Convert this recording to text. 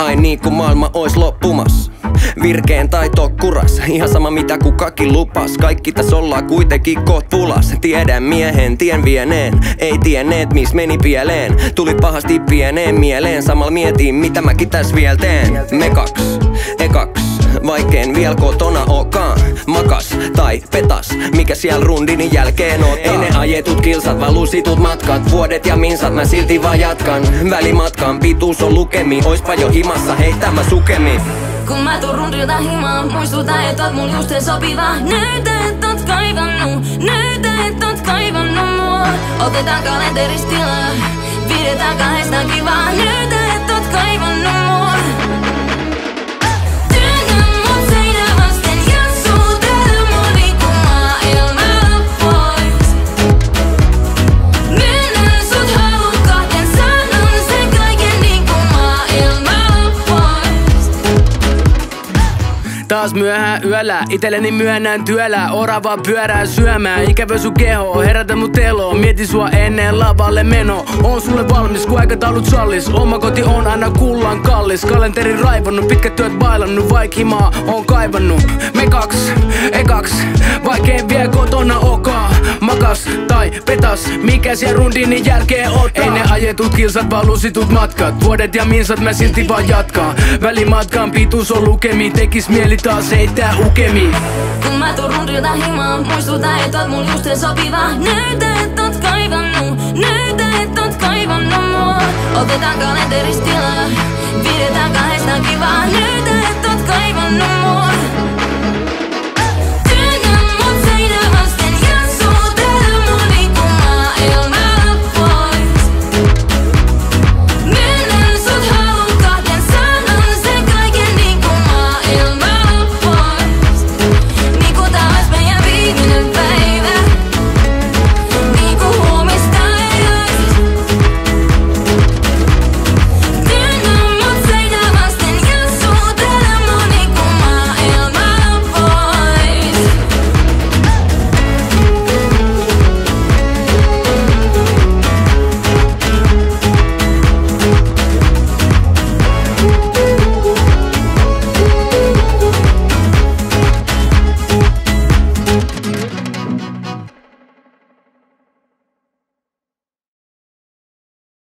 Näin niin kuin maailma ois loppumassa. Virkeen tai tokkuras, ihan sama mitä kukakin lupas. Kaikki tässä ollaan kuitenkin koht pulas. Tiedän miehen, tien vieneen. Ei tienneet mis meni pieleen. Tuli pahasti pieneen mieleen. Samalla mietin mitä mäkin tässä vielä teen. Me ekaks, vaikkeen vielä kotona okaan. Makas tai petas, mikä siellä rundinin jälkeen ottaa. Ei ne ajetut kilsat, vaan lusitut matkat. Vuodet ja minsat, mä silti vaan jatkan. Välimatkan pituus on lukemi. Oispa jo himassa, heittää mä sukemi. Kun mä tuun rundilta himaan, muistuta et oot mul justeen sopiva. Näytä et oot kaivannut, näytä et oot kaivannut mua. Otetaan kalenterista tilaa, pidetään kahdestaan kivaa. Näytä et oot kaivannut mua. Työnnä mut seinää vasten ja suutele mua niinku maailma pois. Myönnän sut halukahden, sanon sen kaiken niinku maailma pois. Taas myöhään yöllä, itelleni myönnän työllä. Orava pyörää syömään, ikävä sun keho, herätä mut eloon. Mieti sua ennen lavalle meno. On sulle valmis, kun aikataulut sallis. Oma koti on aina kullan kallis. Kalenteri raivannut, pitkät työt bailannut. Vaik himaa on kaivannut. Me ekaks, vaikeen vie kotona okaa. Makas tai petas, mikä siellä rundinin jälkeen ottaa. Ei ne ajetut kilsat, vaan lusitut matkat. Vuodet ja minsat mä silti vaan jatkaa. Välimatkan pituus on lukemi, tekis mieli taas heittää ukemi. Kun mä tuun rundilta himaan, muistuta et oot mul justeen sopiva. Näytä et oot kaivannut, näytä et oot kaivannut mua. Otetaan kalenterista tilaa, pidetään kahdestaan kivaa. Näytä